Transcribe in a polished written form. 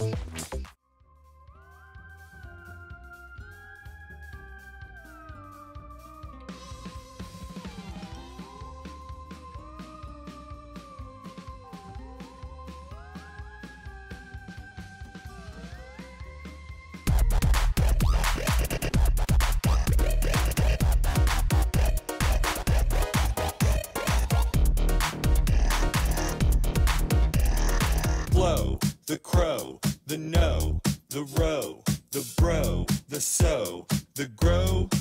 Flow, the crow, the no, the row, the bro, the so, the grow,